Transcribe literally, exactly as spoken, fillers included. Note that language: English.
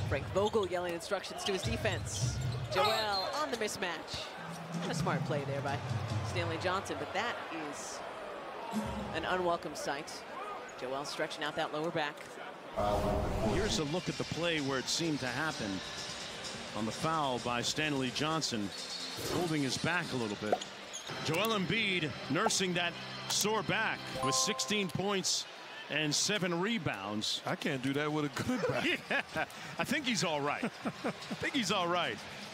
Frank Vogel yelling instructions to his defense. Joel on the mismatch. A smart play there by Stanley Johnson, but that is an unwelcome sight. Joel stretching out that lower back. Here's a look at the play where it seemed to happen on the foul by Stanley Johnson, holding his back a little bit. Joel Embiid nursing that sore back with sixteen points and seven rebounds. I can't do that with a good back. Yeah, I think he's all right. I think he's all right.